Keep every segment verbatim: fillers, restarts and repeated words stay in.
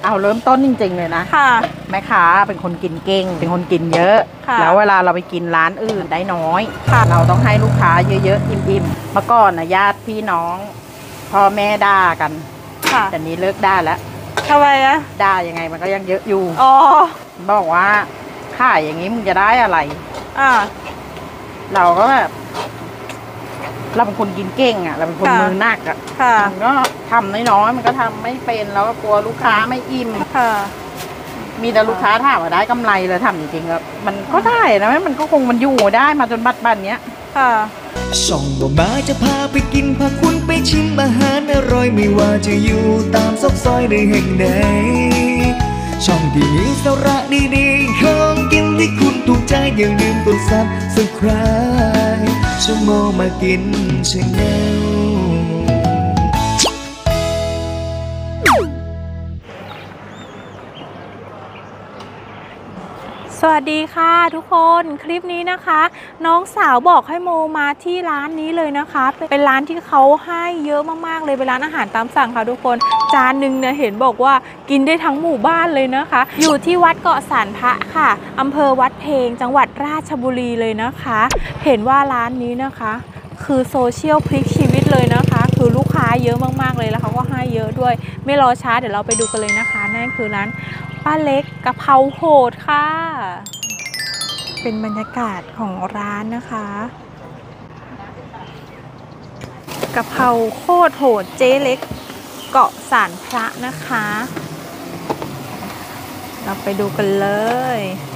เอาเริ่มต้นจริงๆเลยนะค่ะแม่ค้าเป็นคนกินเก่งเป็นคนกินเยอะแล้วเวลาเราไปกินร้านอื่นได้น้อยเราต้องให้ลูกค้าเยอะๆอิ่มๆเมื่อก่อนนะญาติพี่น้องพ่อแม่ด่ากันแต่นี้เลิกด่าแล้วทำไมอะด่ายังไงมันก็ยังเยอะอยู่อ๋อบอกว่าขายอย่างนี้มึงจะได้อะไรอ่าเราก็แบบเราเป็นคนกินเก่งอ่ะเราเป็นคนมือหนักอ่ะมันก็ทำน้อยๆมันก็ทำไม่เป็นแล้วก็กลัวลูกค้าไม่อิ่มมีแต่ลูกค้าถามว่าได้กำไรเลยทำจริงๆแล้วมันก็ได้นะมันก็คงมันอยู่ได้มาจนบัดบัดเนี้ยค่ะช่องบ่มาจะพาไปกินพาคุณไปชิมอาหารอร่อยไม่ว่าจะอยู่ตามซอกซอยในแห่งใดช่องที่มีสาระดีๆของกินที่คุณถูกใจอย่าลืมกดซับสไครบ์ชั่วโมงมากินชาแนลสวัสดีค่ะทุกคนคลิปนี้นะคะน้องสาวบอกให้โมมาที่ร้านนี้เลยนะคะเป็นร้านที่เขาให้เยอะมากๆเลยเป็นร้านอาหารตามสั่งค่ะทุกคนจานหนึ่งเนี่ยเห็นบอกว่ากินได้ทั้งหมู่บ้านเลยนะคะอยู่ที่วัดเกาะสานพระค่ะอำเภอวัดเพลงจังหวัดราชบุรีเลยนะคะเห็นว่าร้านนี้นะคะคือโซเชียลพลิกชีวิตเลยนะคะคือลูกค้าเยอะมากๆเลยแล้วเขาก็ให้เยอะด้วยไม่รอช้าเดี๋ยวเราไปดูกันเลยนะคะนั่นคือร้านป้าเล็กกะเพราโหดค่ะเป็นบรรยากาศของร้านนะคะกะเพราโคตรโหดเจ๊เล็กเกาะสานพระนะคะเราไปดูกันเลย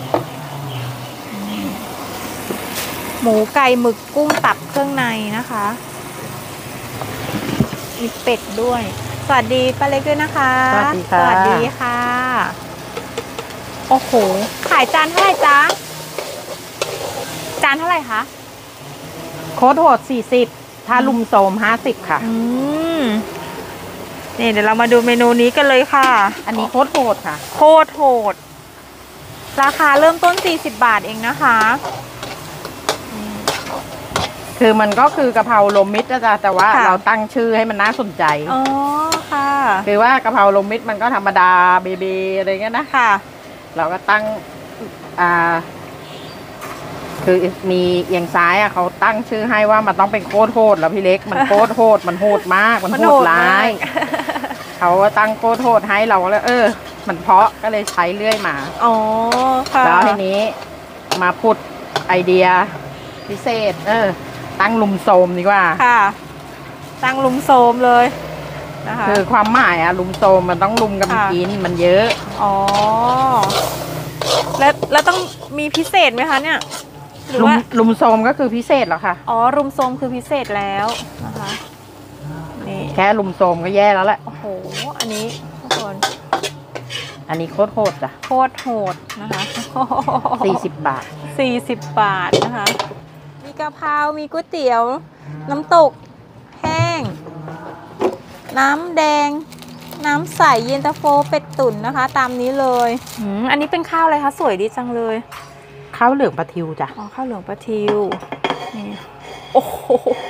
หมูไก่หมึกกุ้งตับเครื่องในนะคะมีเป็ดด้วยสวัสดีป้าเล็กด้วยนะคะสวัสดีค่ะสวัสดีค่ะโอ้โหขายจานเท่าไหร่จ๊ะจานเท่าไหร่คะโค้ดโหดสี่สิบถ้าลุมโสมห้าสิบค่ะอืมนี่เดี๋ยวเรามาดูเมนูนี้กันเลยค่ะอันนี้โค้ดโหดค่ะโคตรโหดราคาเริ่มต้นสี่สิบบาทเองนะคะคือมันก็คือกะเพราลมมิตรนะจ๊ะแต่ว่าเราตั้งชื่อให้มันน่าสนใจอ๋อค่ะคือว่ากะเพราลมมิตรมันก็ธรรมดาเบเบอะไรเงี้ยนะค่ะเราก็ตั้งอ่าคือมีเอียงซ้ายอ่ะเขาตั้งชื่อให้ว่ามันต้องเป็นโคตรโหดแล้วพี่เล็กมันโคตรโหดมันโหดมากมันโหดร้ายเขาตั้งโคตรโหดให้เราแล้วเออมันเพาะก็เลยใช้เรื่อยมาอ๋อค่ะแล้วทีนี้มาพูดไอเดียพิเศษเออตั้งลุมโสมดีกว่าค่ะตั้งลุมโสมเลยนะคะคือความหมายอะลุมโสมมันต้องลุมกันกินมันเยอะอ๋อแล้วแล้วต้องมีพิเศษไหมคะเนี่ยลุมลุมโสมก็คือพิเศษเหรอคะอ๋อลุมโสมคือพิเศษแล้วนะคะนี่แค่ลุมโสมก็แย่แล้วแหละโอ้โหอันนี้ทุกคนอันนี้โคตรโหดจ้ะโคตรโหดนะคะสี่สิบบาทสี่สิบบาทนะคะมีกะเพรามีก๋วยเตี๋ยวน้ำตกแห้งน้ำแดงน้ำใสเย็นตาโฟเป็ดตุ๋นนะคะตามนี้เลยอืมอันนี้เป็นข้าวอะไรคะสวยดีจังเลยข้าวเหลืองปลาทิวจ้ะอ๋อข้าวเหลืองปลาทิวนี่โอ้โห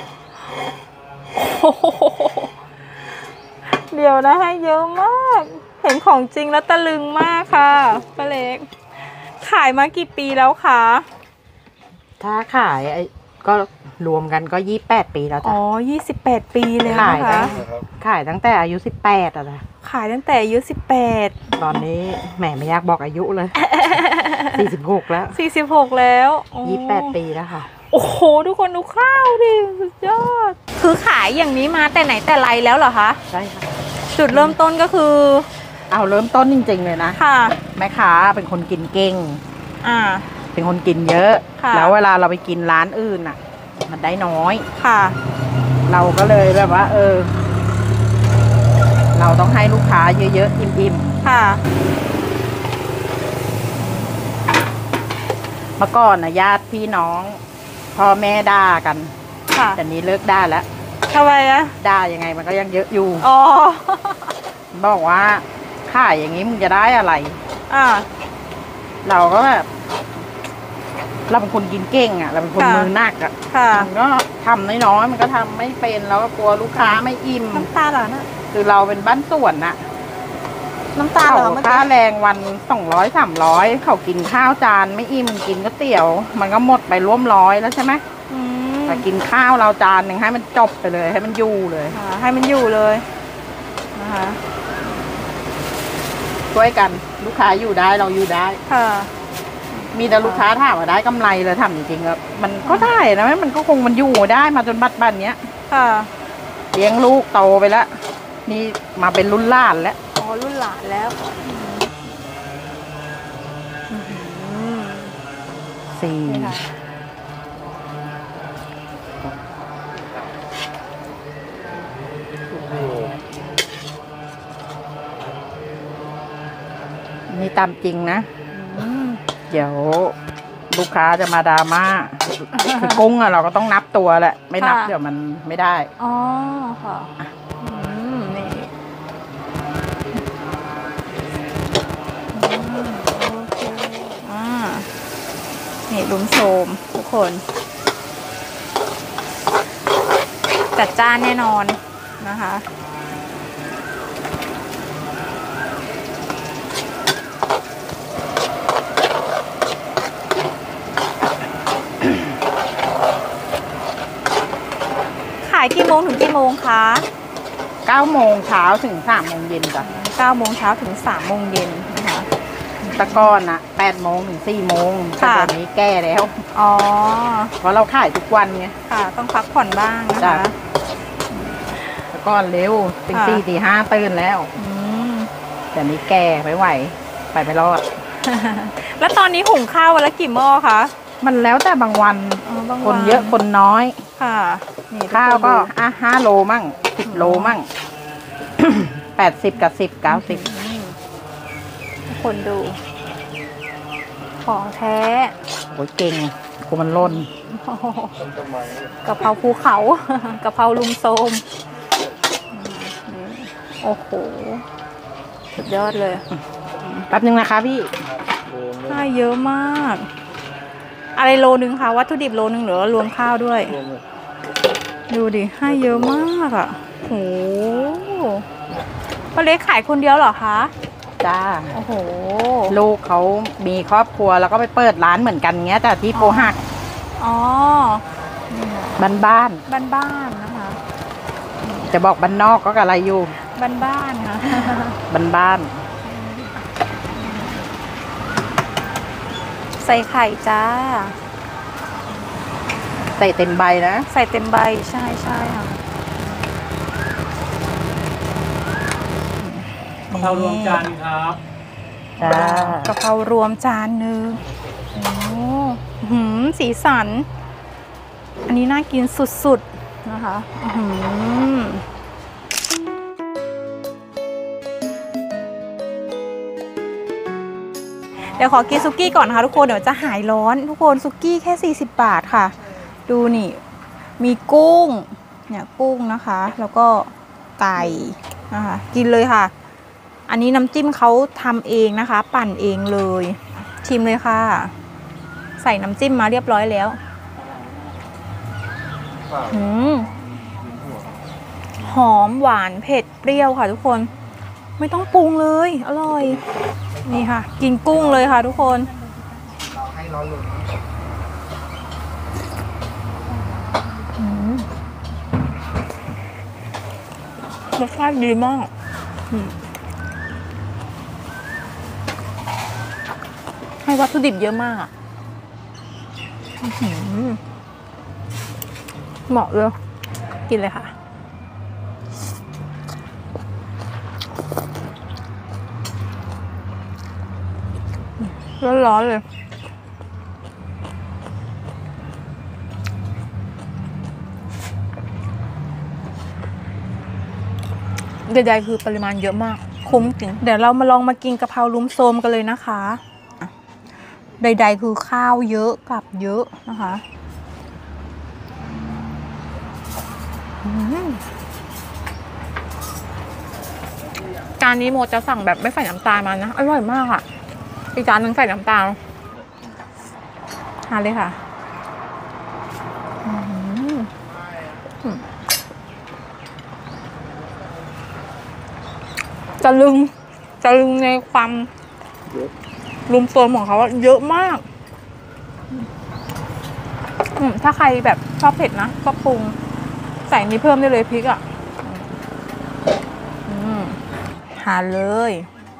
เดี๋ยวนะให้เยอะมากเห็นของจริงแล้วตะลึงมากค่ะป้าเล็กขายมากี่ปีแล้วคะถ้าขายก็รวมกันก็ยี่สิบแปดปีแล้วจ้ะอ๋อยี่สิบแปดปีเลยนะคะขายตั้งแต่อายุสิบแปดอะจ้ะขายตั้งแต่อายุสิบแปดตอนนี้แหมไม่อยากบอกอายุเลยสี่สิบหกแล้วสี่สิบหกแล้วยี่สิบแปดปีแล้วค่ะโอ้โหทุกคนดูข้าวดิสุดยอดคือขายอย่างนี้มาแต่ไหนแต่ไรแล้วเหรอคะใช่ค่ะจุดเริ่มต้นก็คือเอาเริ่มต้นจริงๆเลยนะค่ะแม่ค้าเป็นคนกินเก่งอ่าเป็นคนกินเยอะแล้วเวลาเราไปกินร้านอื่นอ่ะมันได้น้อยค่ะเราก็เลยแบบว่าเออเราต้องให้ลูกค้าเยอะๆอิ่มๆค่ะเมื่อก่อนนะญาติพี่น้องพ่อแม่ด่ากันแต่นี้เลิกด่าแล้วทำไมอะด่ายังไงมันก็ยังเยอะอยู่อ๋อบอกว่าขายอย่างนี้มึงจะได้อะไรอ่าเราก็แบบเราเป็นคนกินเก่งอ่ะเราเป็นคนมือหนักอ่ะมันก็ทำน้อยๆมันก็ทำไม่เป็นแล้วก็กลัวลูกค้าไม่อิ่มน้ำตาหรอนะคือเราเป็นบ้านสวนน่ะน้ำตาลเหรอเมื่อค่ากี้แรงวันสองร้อยสามร้อยเขากินข้าวจานไม่อิ่มกินก๋วยเตี๋ยว มันก็หมดไปร่วมร้อยแล้วใช่ไหมอืมแต่กินข้าวเราจานหนึ่งให้มันจบไปเลยให้มันอยู่เลยอ่าให้มันอยู่เลยนะคะช่วยกันลูกค้าอยู่ได้เราอยู่ได้ค่ะมีแต่ลูกค้าถามว่าได้กำไรเลยทำจริงๆครับมันก็ได้นะมันก็คงมันอยู่ได้มาจนบัดบัดเนี้ยค่ะเลี้ยงลูกโตไปแล้วนี่มาเป็นรุ่นหล้านแล้วอ๋อรุ่นหลานแล้วอืมสี่นี่ค่ะนี่ตามจริงนะอืมเดี๋ยวลูกค้าจะมาดราม่าคือกุ้งอะเราก็ต้องนับตัวแหละไม่นับเดี๋ยวมันไม่ได้อ๋อค่ะอืมนี่อืมโอเคอ่านี่ลุมโสมทุกคน จัดจ้านแน่นอนนะคะ ขายกี่โมงถึงกี่โมงคะเก้าโมงเช้าถึงสามโมงเย็นจ้ะเก้าโมงเช้าถึงสามโมงเย็นนะคะแตะก้อนอะแปดโมงถึงสี่โมงแต่ค่ะตอนนี้แก้แล้วอ๋อเพราะเราขายทุกวันไงค่ะ ต้องพักผ่อนบ้างนะจ้ะคะแตะก้อนเร็วตีค่ะสี่ตีห้าตื่นแล้วอืมแต่นี้แก่ไม่ไหวไปไม่รอดแล้วตอนนี้หุงข้าววันละกี่หม้อคะมันแล้วแต่บางวันอ๋อบางคนวัเยอะคนน้อยค่ะนี่ข้าวก็ทุคนดูอ่ะห้าโลมั่งสิบโลมั่ง แปดสิบกับสิบเก้าสิบอืมทุกคนดู ของแท้โอ้ยเก่งกูมันล่นโอ้โหกะเพราภูเขา กะเพราลุมโซมอืมโอ้โห สุดยอดเลยแป๊บนึงนะคะพี่ให้เยอะมาก อะไรโลนึงคะวัตถุดิบโลนึงหรือว่ารวมข้าวด้วย ดูดิให้เยอะมากอ่ะโหป้าเล็กขายคนเดียวเหรอคะจ้าโอ้โหลูกเขามีครอบครัวแล้วก็ไปเปิดร้านเหมือนกันเงี้ยแต่ที่โพหักอ๋อบ้านบ้านบ้านๆนะคะๆจะบอกบ้านนอกก็กะไรอยู่บ้านๆค่ะบ้านบ้านใส่ไข่จ้าๆใส่เต็มใบนะใส่เต็มใบใช่ใช่ค่ะกะเพรารวมจานครับจ้ากะเพรารวมจานหนึ่งโอ้หืมสีสัน อันนี้น่ากินสุดๆนะคะอื้อหือเดี๋ยวขอกินซุกี้ก่อนนะคะทุกคนเดี๋ยวจะหายร้อนทุกคนซุกี้แค่สี่สิบบาทค่ะ ดูนี่ มีกุ้งเนี่ยกุ้งนะคะ แล้วก็ไก่นะคะกินเลยค่ะ อันนี้น้ำจิ้มเขาทำเองนะคะ ปั่นเองเลย ชิมเลยค่ะ ใส่น้ำจิ้มมาเรียบร้อยแล้วหืมหอมหวานเผ็ดเปรี้ยวค่ะทุกคน ไม่ต้องปรุงเลย อร่อย นี่ค่ะ กินกุ้งเลยค่ะทุกคนหืมรสชาติดีมากอืมให้วัตถุดิบเยอะมากอ่ะอื้อหือเหมาะเลย กินเลยค่ะ ร้อนๆเลย ใดๆคือปริมาณเยอะมาก คุ้มจริง เดี๋ยวเรามาลองมากินกะเพราลุมโซมกันเลยนะคะอ่ะใดๆคือข้าวเยอะกับเยอะนะคะอืมจานนี้โมจะสั่งแบบไม่ใส่น้ำตาลมานะ อร่อยมากอ่ะ อีกจานนึงใส่น้ำตาลทานเลยค่ะอืมอืมจะลึงใจตะลึงในความรุมโซนของเขาเยอะมากอืมถ้าใครแบบชอบเผ็ดนะก็ปรุงใส่นี้เพิ่มได้เลยพริกอ่ะอืมทานเลย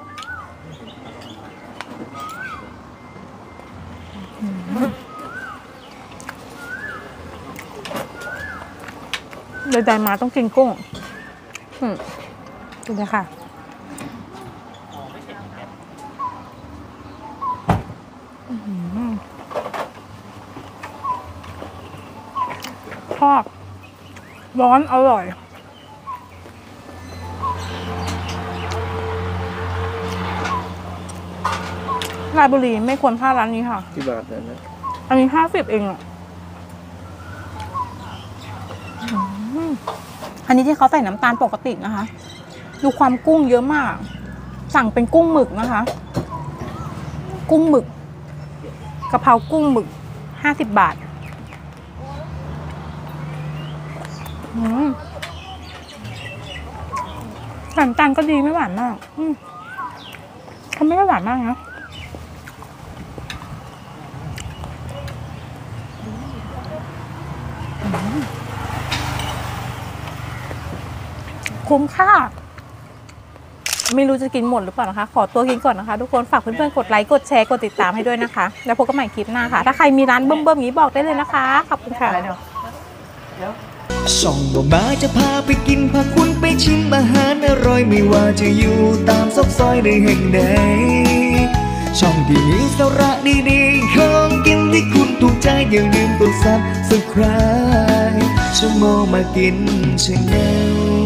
ใดๆมาต้องกินกุ้งอืมดูเลยค่ะทอดร้อนอร่อยราชบุรีไม่ควรพลาดร้านนี้ค่ะกี่บาทเนี่ยอันนี้ห้าสิบเองอ่ะอันนี้ที่เขาใส่น้ำตาลปกตินะคะดูความกุ้งเยอะมากสั่งเป็นกุ้งหมึกนะคะกุ้งหมึกกะเพรากุ้งหมึกห้าสิบบาทน้ำตาลก็ดีไม่หวานมากเขาไม่ได้หวานมากนะคุ้มค่าไม่รู้จะกินหมดหรือเปล่านะคะขอตัวกินก่อนนะคะทุกคนฝากเพื่อนๆกดไลค์กดแชร์กดติดตามให้ด้วยนะคะแล้วพบกันใหม่คลิปหน้าค่ะถ้าใครมีร้านเบิ่มๆนี้บอกได้เลยนะคะขอบคุณค่ะช่องบ่มาจะพาไปกินพาคุณไปชิมอาหารอร่อยไม่ว่าจะอยู่ตามซอกซอยในแห่งใดช่องที่มีสาระดีๆของกินที่คุณถูกใจอย่าลืมกดซับสไครบ์ชั่วโมงมากินชาแนล